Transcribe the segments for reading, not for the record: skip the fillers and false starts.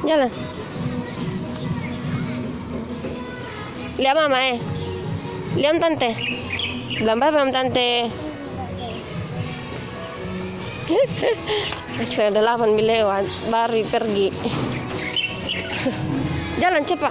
Jalan. Lihat mama Lihat tante. Bilang bye bye tante. Setengah 8 lewat baru pergi. Jalan cepat.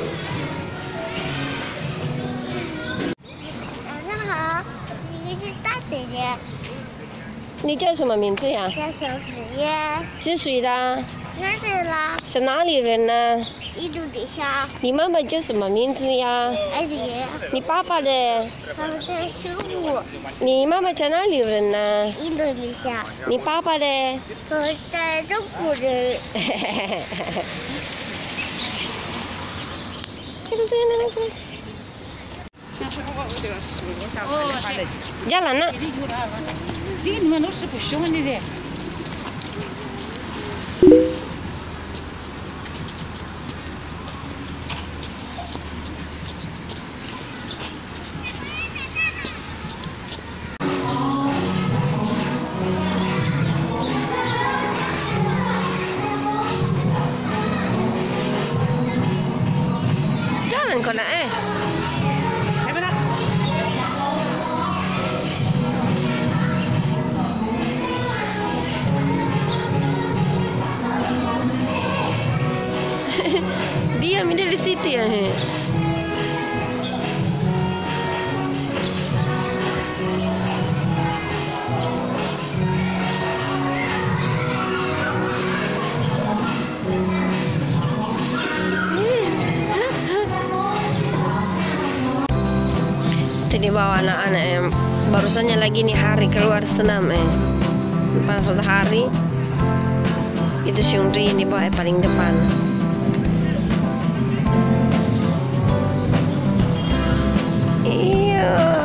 早上好，你是大姐姐， 你叫什么名字呀？ 叫小紫嫣， 几岁的？ 3岁啦， 是哪里人呢？ 印度尼西亚， 你妈妈叫什么名字呀？ 艾迪， 你爸爸的？ 他们在修复你妈妈在哪里人呢？ 印度尼西亚， 你爸爸的？ 我在中国人。 Jalan nak? Dia mana usah pusing ni deh. Jalan kau nak Diam di situ ya. Tadi bawa anak-anak barusannya lagi nih hari keluar senam pas sudah hari itu Syungri ini bawa paling depan. Iya.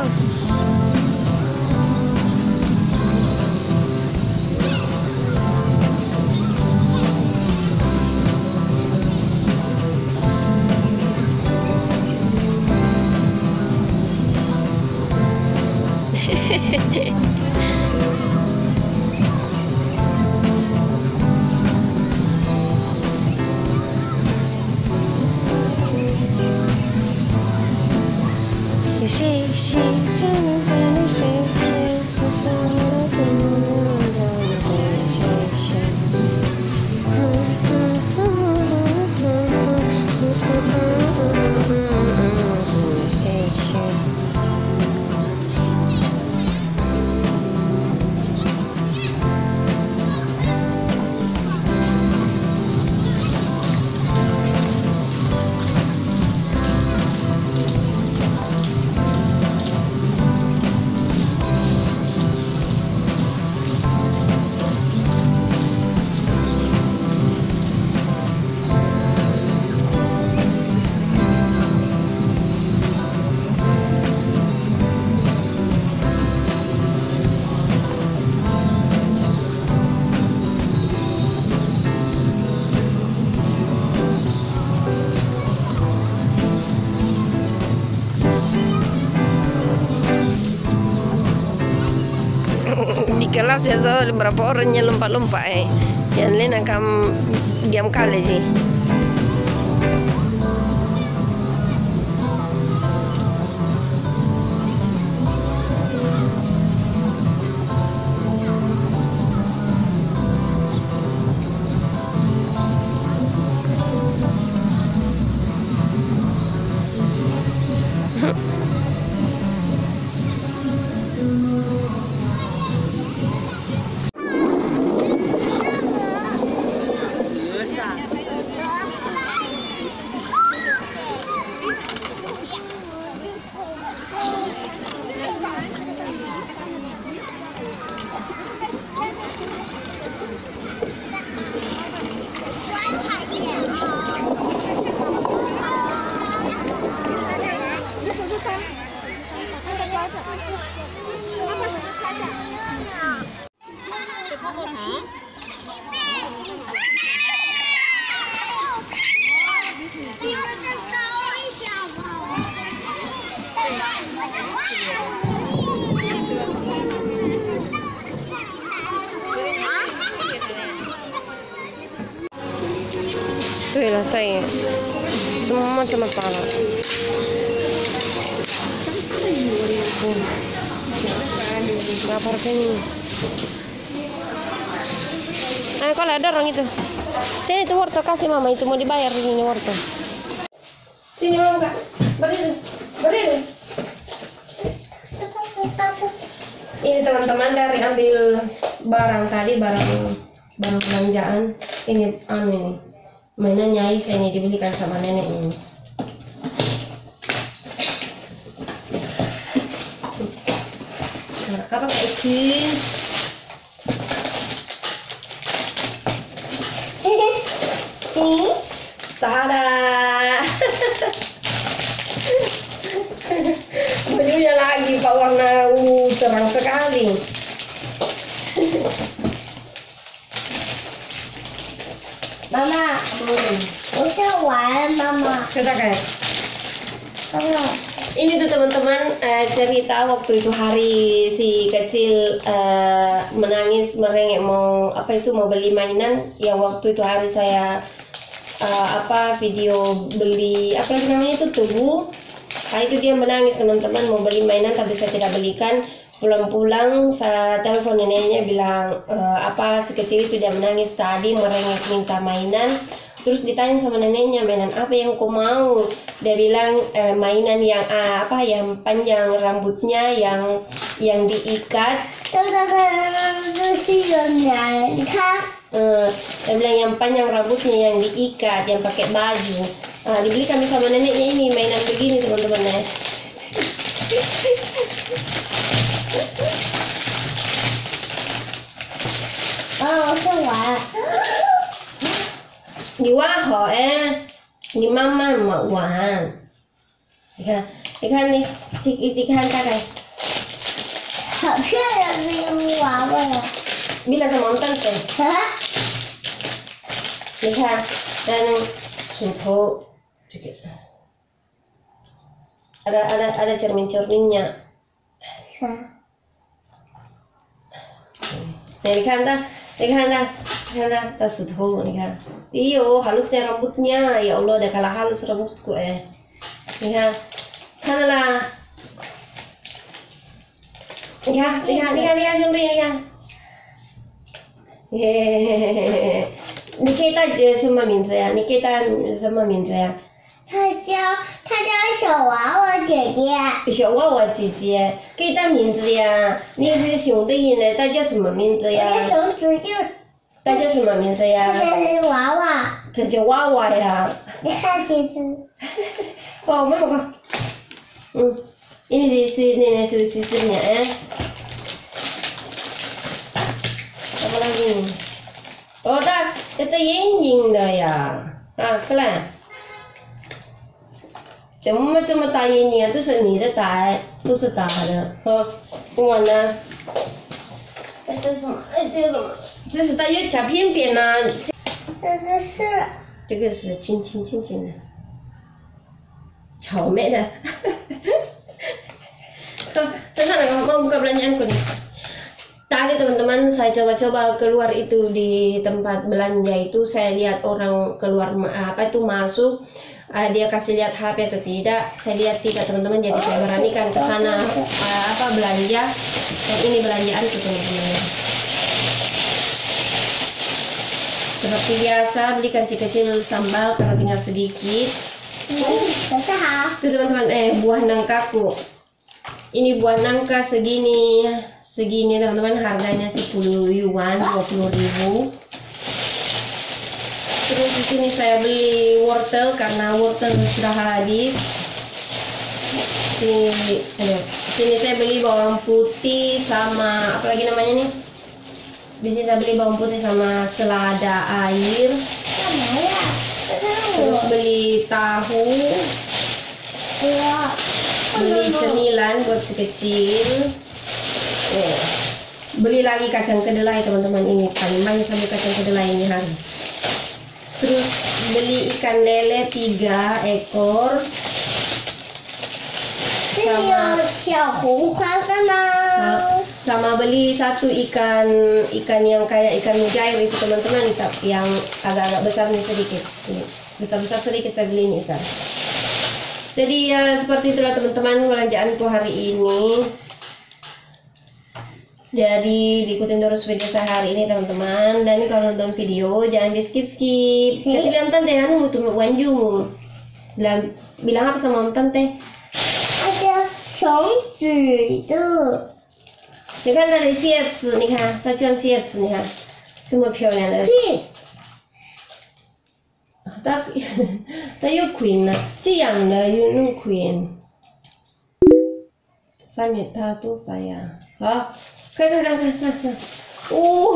Di kelas ya tuh berapa orangnya lompat-lompat yang lain akan diam kali sih. selesai. Semua macam kepala. Berapa harganya? Kalau ada orang itu. Sini tuh wortel, kasih mama itu, mau dibayar di sini wortel. Sini mama kak, berdiri, berdiri. Ini teman-teman dari ambil barang tadi, barang belanjaan. Ini ini mainannya Aisyah ini dibelikan sama nenek ini. Nah, apa Kak Icin? Tada! Bajunya lagi Pak, warna cerah sekali. Mama,我想玩，妈妈。 Kita kayak Mama, ini tuh teman-teman, cerita waktu itu hari si kecil menangis merengek mau beli mainan yang waktu itu hari saya video beli apa namanya itu tubuh. Nah, itu dia menangis teman-teman mau beli mainan tapi saya tidak belikan. Pulang-pulang saya telepon neneknya bilang si kecil itu dia menangis tadi merengek minta mainan. Terus ditanya sama neneknya, mainan apa yang kau mau? Dia bilang mainan yang yang panjang rambutnya yang diikat. 这是有男，你看， Dia bilang yang panjang rambutnya yang diikat, yang pakai baju. Dibeli kami sama neneknya ini mainan begini teman-teman ya. 我想玩。 Di Waho di mama mau wan. Ikan nih, ikan kakak. 好漂亮的一个娃娃呀！ Bila sama tante. 啊， Lihat dan suto juga. Ada cermin-cerminnya. 啥？ Nah, lihat dah suto, lihat. Iyo, halusnya rambutnya. Ya Allah, dah kalah halus rambutku Lihat, kanlah. Lihat, sumri lihat. Hehehe. Nikita sama min saya, Nikita sama min saya. 她叫小娃娃姐姐。 小娃娃姐姐，给他名字呀？你是兄弟呢？他叫什么名字我呀？ 的手指就， 他叫什么名字呀？ 这是娃娃。 他叫娃娃呀。 你看这只， Oh, mama kok. Ini nenek susunya Apa lagi nih? Oh, dah, itu Ying dah ya. Kelan. 怎么这么大眼睛啊？这是你的大，不是大的。我呢？这是什么？这是它有夹片片呐。这个是轻轻的，草莓的。Tuh, sana kamu mau buka belanjaanku nih. Tadi teman-teman saya coba-coba keluar itu di tempat belanja itu, saya lihat orang keluar masuk. Dia kasih lihat HP atau tidak, saya lihat tidak teman-teman, jadi saya beranikan ke sana belanja. Dan ini belanjaan tuh teman-teman. Seperti biasa belikan si kecil sambal karena tinggal sedikit. Itu teman-teman, buah nangkaku. Ini buah nangka segini teman-teman, harganya 10 yuan, 20.000. Terus di sini saya beli wortel karena wortel sudah habis. Sini saya beli bawang putih sama apa lagi namanya nih? Di sini saya beli bawang putih sama selada air. Terus beli tahu. Beli cemilan buat si kecil. Beli lagi kacang kedelai teman-teman, ini paling banyak sampai kacang kedelai ini hari. Terus beli ikan lele 3 ekor. Sama beli satu ikan yang kayak ikan mujair itu teman-teman, yang agak-agak besar nih sedikit. besar-besar sedikit saya beli ini ikan. Jadi ya seperti itulah teman-teman belanjaanku hari ini. Jadi diikutin terus video saya hari ini teman-teman. Dan kalau nonton video jangan di skip-skip. Kasih lihat tante anu tuh wanju. Bilang apa sama om tante? ada 手指的， 你看它的鞋子，你看它穿鞋子，你看这么漂亮的。它有 queen 呢，这样的有那 queen。翻脸它多白呀！好，看，哦，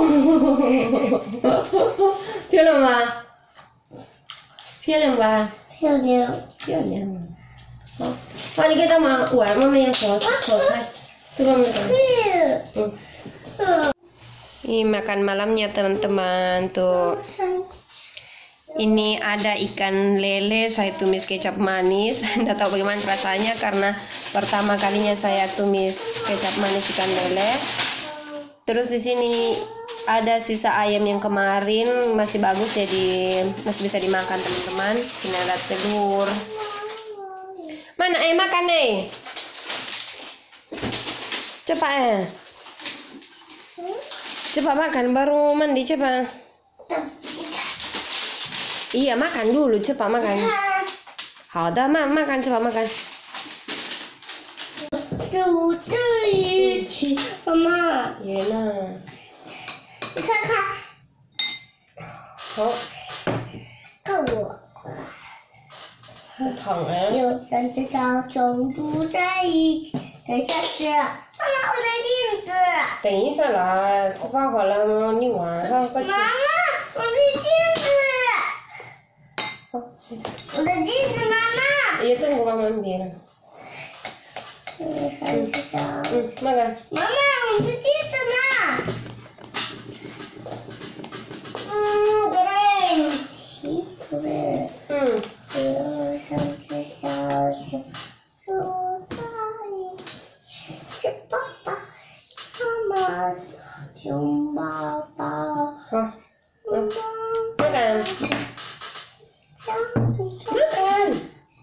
漂亮吗？漂亮吧？ 漂亮。 漂亮。好，你给他们玩，妈妈要炒菜，给妈妈做。Ini makan malamnya teman-teman tuh. Ini ada ikan lele saya tumis kecap manis. Nggak tahu bagaimana rasanya karena pertama kalinya saya tumis kecap manis ikan lele. Terus di sini ada sisa ayam yang kemarin masih bagus jadi masih bisa dimakan teman-teman. Sini ada telur. Mana makan cepat cepat makan baru mandi cepat. Iya makan dulu cepat makan. 好的，makan cepat makan. 煮在一起，妈妈， 也呢。 你看看， 好， 看我， 烫哎。 有3只小熊住在一起。等一下吃，妈妈，我的镜子。 等一下啦，吃饭好了，你玩，好，快吃。 妈妈，我的镜子， 好吃。 我的镜子，妈妈。 也等我慢慢别了。 还有吃啥？ makan。 妈妈，我的镜子呢？goreng。goreng。有3只小熊住在一起，是爸爸，妈妈，熊宝宝。 好。makan。makan。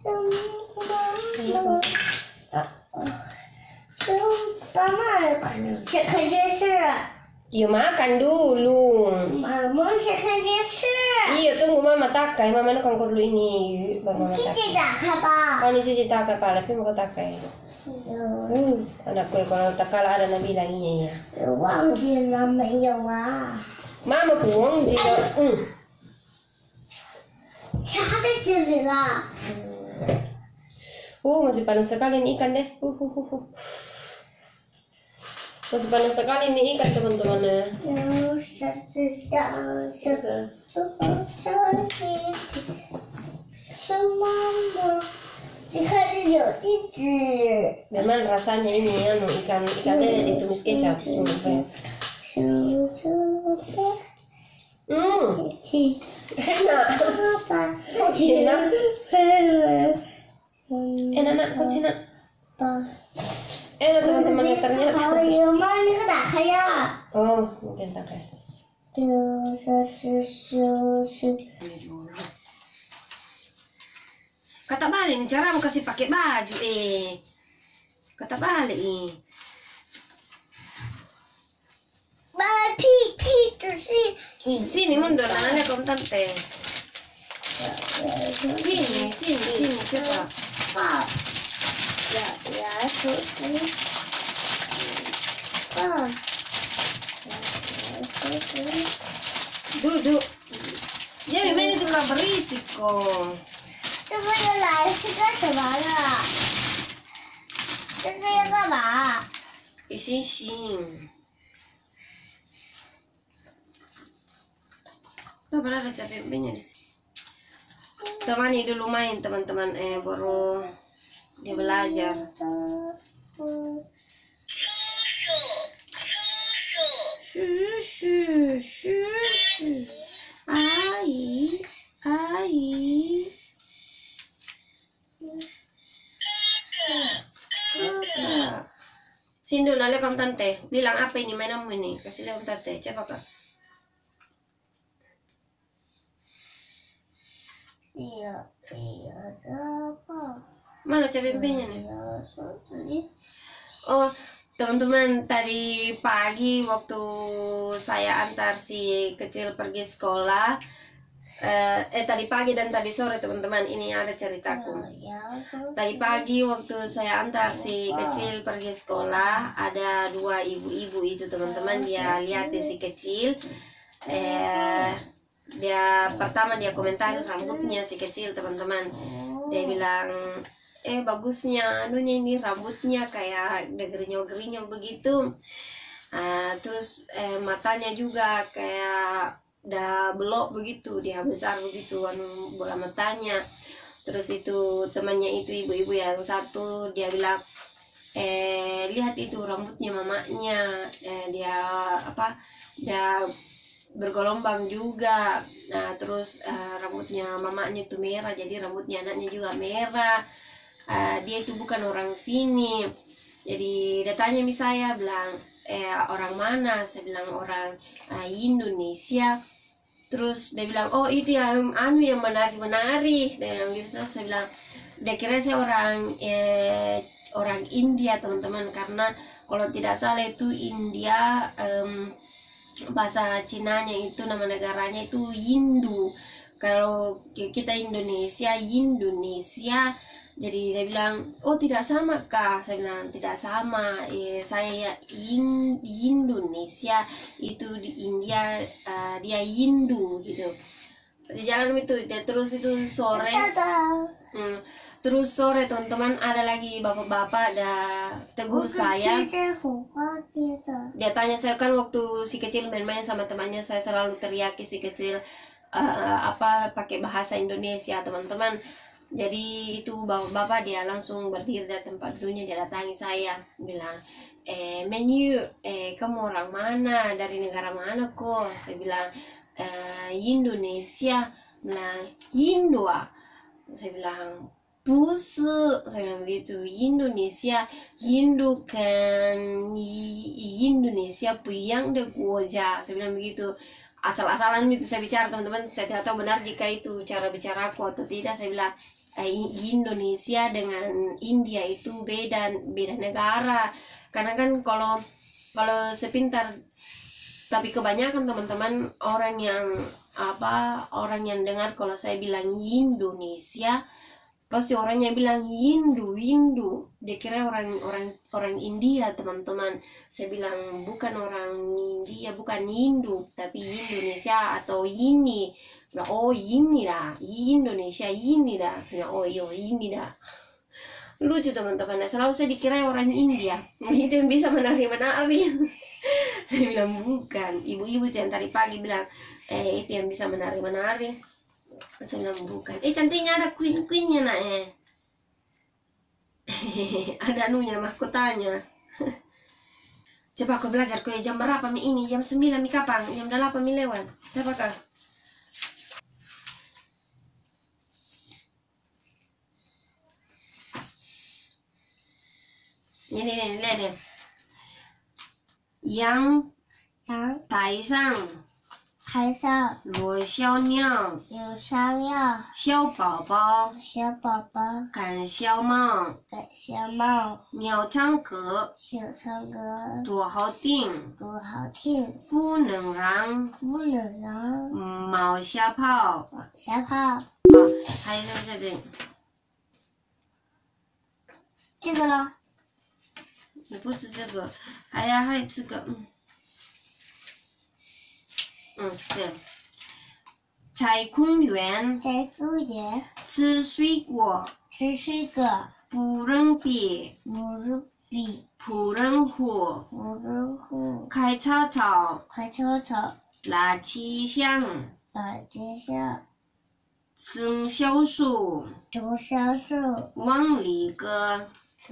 妈妈想看电视。 Ya makan dulu. Mama想看电视。 Iya tunggu mama takai, mama nak kongkot dulu ini, baru mama 自 takai. 己打开吧。 Oh ini cici takai pala, tapi mau takai. Anakku ya kalau tak kalah ada nabi lagi ya. 忘记了没有啊？ Mama buang juga. 插在这里啦。 Masih panas sekali ini ikan deh. Masih panas sekali ini ikan teman-teman ya. 有3只小熊住在一起，是妈妈。你看这有地址。 Memang rasanya ini anu ikan lele ditumis kecap sebenarnya. 手住在一起， Enak. 爸爸。 Enak. Enak nak, kau sini nak. 爸。 Enak teman-teman ya ternyata. 好有吗？那个打开呀。 Oh mungkin takai. 有3只小熊。 Kata balik nih cara kasih pakai baju kata balik nih. 妈屁屁只是。 Sini mundur nananya kom tante. Sini cepat. 爸。呀，手指。爸。 Duduk. Dia memang itu nggak berisik kok. 这个要来是干什么的？这个要干嘛？ Isin. Nah, padahal ada capek-capeknya di sini. Temani dulu main teman-teman baru dia belajar. Shushu. Ai. Sini dulu, lihat om tante. Bilang apa ini mainanmu ini? Kasih lihat om tante. Coba kak. Iya, iya, apa? Mana capek-capeknya nih? Iya, sorry. Oh, teman-teman, tadi pagi waktu saya antar si kecil pergi sekolah, tadi pagi dan tadi sore teman-teman, ini ada ceritaku. Iya, Tadi pagi waktu saya antar si kecil pergi sekolah, ada dua ibu-ibu itu teman-teman, dia lihat si kecil, dia pertama dia komentar rambutnya si kecil teman-teman, dia bilang bagusnya anunya ini rambutnya kayak ada gerinyol-gerinyol begitu. Terus matanya juga kayak udah belok begitu, dia besar begitu bola matanya. Terus itu temannya itu ibu-ibu yang satu dia bilang lihat itu rambutnya mamanya, dia bergelombang juga. Nah terus rambutnya mamanya itu merah, jadi rambutnya anaknya juga merah. Dia itu bukan orang sini. Jadi dia tanya saya bilang orang mana? Saya bilang orang Indonesia. Terus dia bilang oh itu yang yang menari-menari. Dia bilang gitu. Saya bilang dia kira saya orang India teman-teman, karena kalau tidak salah itu India, bahasa Cinanya itu nama negaranya itu Hindu. Kalau kita Indonesia. Jadi dia bilang oh tidak sama kah? Saya bilang tidak sama, saya Indonesia, itu di India, dia Hindu gitu. Di jalan itu terus itu sore, terus sore teman-teman ada lagi bapak-bapak ada tegur saya. Dia tanya saya kan waktu si kecil main-main sama temannya, saya selalu teriaki si kecil pakai bahasa Indonesia teman-teman. Jadi itu bapak dia langsung berdiri dari tempat duduknya, dia datangi saya bilang menu kamu orang mana, dari negara mana kok? Saya bilang Indonesia. Nah Indo saya bilang busu, saya bilang begitu, Indonesia Hindu kan Indonesia puyang de goja, saya bilang begitu. Asal-asalan itu saya bicara teman-teman, saya tidak tahu benar jika itu cara bicara aku atau tidak. Saya bilang Indonesia dengan India itu beda negara, karena kan kalau sepintar, tapi kebanyakan teman-teman orang yang dengar kalau saya bilang Indonesia pasti orangnya bilang Hindu. Dia kira orang India teman-teman. Saya bilang bukan orang India, bukan Hindu, tapi Indonesia atau ini. Oh ini dah Indonesia, ini dah. Saya bilang oh iya ini dah. Lucu teman-teman, selalu saya dikira orang India, itu yang bisa menari-menari. Saya bilang bukan. Ibu-ibu yang tadi pagi bilang itu yang bisa menari-menari. Saya bilang bukan. Cantiknya ada queen-queennya nak ada anunya mahkotanya. Coba aku belajar kue jam berapa mi ini? Jam 9 mi kapan? Jam 8 mi lewat. Coba kah? Ini lihat deh. Yang台上罗小鸟小宝宝赶小猫鸟唱歌多好听不能让猫吓跑还有这里这个呢？ 也不是这个，还有这个，对。在公园吃水果，不能比不能喝，开草草，垃圾箱，生小树，往里个。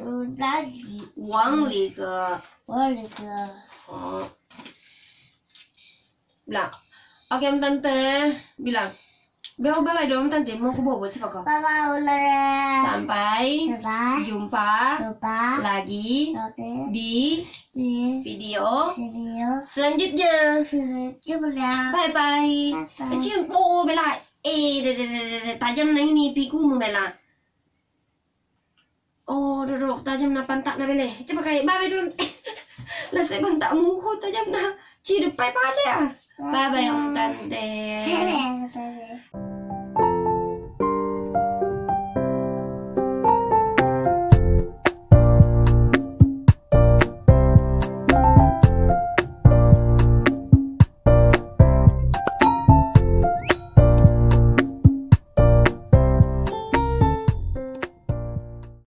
往里个oh bilang oke om tante bilang bye bye dong tante mau ke bobo coba kok sampai jumpa lagi di video selanjutnya bye bye cium bye bye Tajam na ini pikumu bela. Oh, tajam na pantak na bele. Coba kayak babe dulu. Lah saya bantak muhu tajam na. Ci depai pa aja ya. Bye bye Om Tante. Bye.